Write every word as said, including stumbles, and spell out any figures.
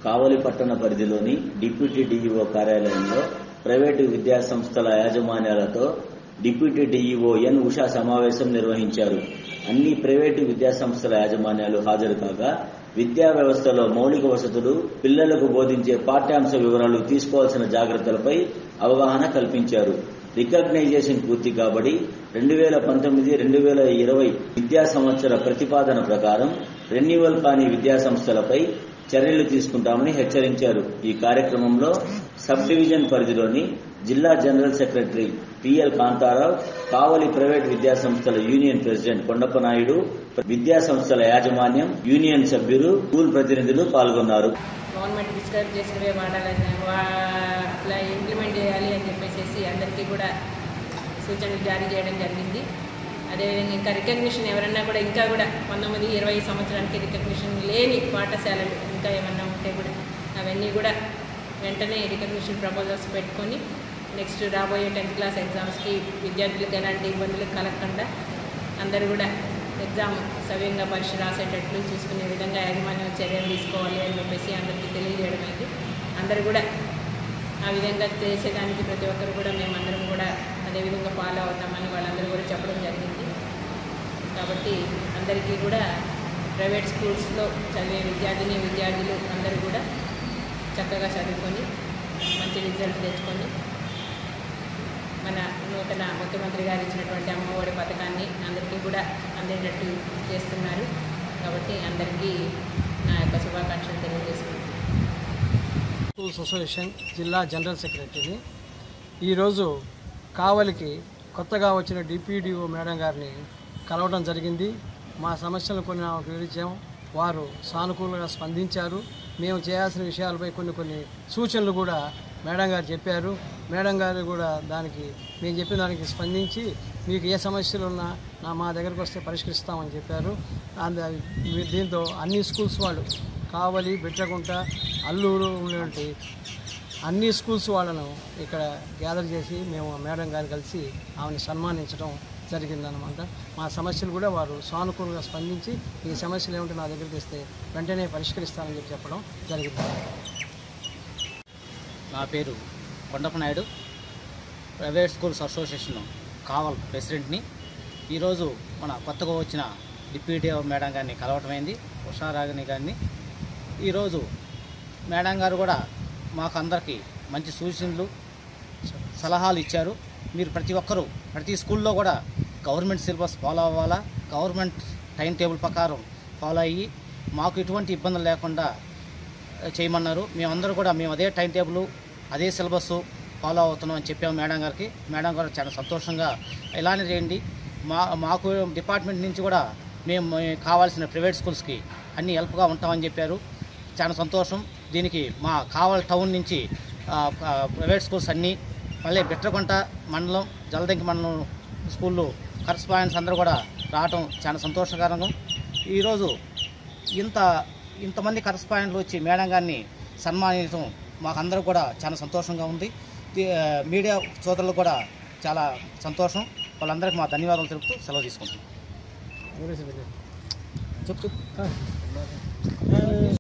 కావలి పట్టణ పరిధిలోని deputy DEO కార్యాలయంలో ప్రైవేటు విద్యాసంస్థల యాజమాన్యాలతో డిప్యూటీ డీఈఓ ఎన్ ఉషా సమావేశం నిర్వహించారు. అన్ని ప్రైవేటు విద్యాసంస్థల యాజమాన్యాలు హాజరు కాగా విద్యా వ్యవస్థలో మౌలిక వసతులు, పిల్లలకు బోధించే పాఠ్యాంశ వివరాలు తీసుకోవాల్సిన జాగ్రత్తలపై అవగాహన కల్పించారు. రికగ్నైజేషన్ పూర్తి కాబడి రెండు వేల పంతొమ్మిది రెండు వేల ఇరవై విద్యా సంవత్సర ప్రతిపాదన ప్రకారం రెన్యువల్ కాని విద్యాసంస్థలపై చర్యలు తీసుకుంటామని హెచ్చరించారు. ఈ కార్యక్రమంలో సబ్ డివిజన్ పరిధిలోని జిల్లా general secretary PL Kantharao, Kavali private విద్యాసంస్థల యూనియన్ ప్రెసిడెంట్ కొండప్పనాయుడు, విద్యాసంస్థల యాజమాన్యం, యూనియన్ సభ్యులు, స్కూల్ ప్రతినిధులు పాల్గొన్నారు. గవర్నమెంట్ డిస్కస్ చేసినవే వాడాలని అట్లా ఇంప్లిమెంట్ చేయాలి అని చెప్పేసి అందరికీ కూడా సూచనలు జారీ చేయడం జరిగింది. అదేవిధంగా ఇంకా రికగ్నిషన్ ఎవరన్నా కూడా ఇంకా కూడా పంతొమ్మిది ఇరవై సంవత్సరానికి రికగ్నిషన్ లేని పాఠశాలలు ఇంకా ఏమన్నా ఉంటే కూడా అవన్నీ కూడా వెంటనే రికగ్నిషన్ ప్రపోజల్స్ పెట్టుకొని నెక్స్ట్ రాబోయే టెన్త్ క్లాస్ ఎగ్జామ్స్కి విద్యార్థులకు ఎలాంటి ఇబ్బందులు కలగకుండా అందరూ కూడా ఎగ్జామ్ సవ్యంగా పరీక్ష రాసేటట్లు చూసుకునే విధంగా యాజమాన్యం చర్యలు తీసుకోవాలి అని చెప్పేసి అందరికీ తెలియజేయడమైంది. అందరూ కూడా ఆ విధంగా చేసేదానికి ప్రతి ఒక్కరు కూడా మేమందరం కూడా అదేవిధంగా ఫాలో అవుతామని వాళ్ళందరూ కూడా చెప్పడం జరిగింది. కాబట్టి అందరికీ కూడా ప్రైవేట్ స్కూల్స్లో చదివే విద్యార్థిని విద్యార్థులు అందరూ కూడా చక్కగా చదువుకొని మంచి రిజల్ట్ తెచ్చుకొని మన నూతన ముఖ్యమంత్రి గారు ఇచ్చినటువంటి అమ్మఒడి పథకాన్ని అందరికీ కూడా అందేటట్టు చేస్తున్నారు. కాబట్టి అందరికీ నా యొక్క శుభాకాంక్షలు తెలియజేస్తున్నాను. స్కూల్స్ అసోసియేషన్ జిల్లా జనరల్ సెక్రటరీని. ఈరోజు కావలికి కొత్తగా వచ్చిన డిప్యూటీఓ మేడం గారిని కలవడం జరిగింది. మా సమస్యలు కొన్ని ఆమెకు వివరించాం. వారు సానుకూలంగా స్పందించారు. మేము చేయాల్సిన విషయాలపై కొన్ని కొన్ని సూచనలు కూడా మేడం గారు చెప్పారు. మేడం గారు కూడా దానికి మేము చెప్పిన దానికి స్పందించి మీకు ఏ సమస్యలు ఉన్నా నా మా దగ్గరకు వస్తే పరిష్కరిస్తామని చెప్పారు. దీంతో అన్ని స్కూల్స్ వాళ్ళు కావలి, బిట్రకుంట, అల్లూరు ఉన్నటువంటి అన్ని స్కూల్స్ వాళ్ళను ఇక్కడ గ్యాదర్ చేసి మేము మేడం గారు కలిసి ఆమెను సన్మానించడం జరిగిందనమాట. మా సమస్యలు కూడా వారు సానుకూలంగా స్పందించి ఈ సమస్యలు ఏమిటో నా దగ్గరికి తెస్తే వెంటనే పరిష్కరిస్తానని చెప్పి చెప్పడం జరిగింది. నా పేరు Kondappanaidu, private schools association Kavali ప్రెసిడెంట్ని. ఈరోజు మన కొత్తగా వచ్చిన డిప్యూటీ మేడం గారిని కలవటమైంది, ఉషారాగిణి గారిని. ఈరోజు మేడం గారు కూడా మాకు అందరికీ మంచి సూచనలు సలహాలు ఇచ్చారు. మీరు ప్రతి ఒక్కరూ ప్రతి స్కూల్లో కూడా గవర్నమెంట్ సిలబస్ ఫాలో అవ్వాలా, గవర్నమెంట్ టైం టేబుల్ ప్రకారం ఫాలో అయ్యి మాకు ఎటువంటి ఇబ్బందులు లేకుండా చేయమన్నారు. మేమందరూ కూడా మేము అదే టైం టేబుల్ అదే సిలబస్ ఫాలో అవుతున్నాం అని చెప్పాము మేడం గారికి. మేడం గారు చాలా సంతోషంగా ఇలానే చేయండి, మా మాకు డిపార్ట్మెంట్ నుంచి కూడా మేము కావాల్సిన ప్రైవేట్ స్కూల్స్కి అన్ని హెల్ప్గా ఉంటామని చెప్పారు. చాలా సంతోషం. దీనికి మా కావల్ టౌన్ నుంచి ప్రైవేట్ స్కూల్స్ అన్నీ, మళ్ళీ బిట్రకుంట మండలం, జలదంకి మండలం స్కూళ్ళు కరస్పాండెంట్స్ అందరూ కూడా రావటం చాలా సంతోషకరంగా. ఈరోజు ఇంత ఇంతమంది కరస్పాండెంట్లు వచ్చి మేడం గారిని సన్మానించడం మాకందరూ కూడా చాలా సంతోషంగా ఉంది. మీడియా సోదరులు కూడా చాలా సంతోషం. వాళ్ళందరికీ మా ధన్యవాదాలు తెలుపుతూ సెలవు తీసుకుంటున్నాం. చెప్తూ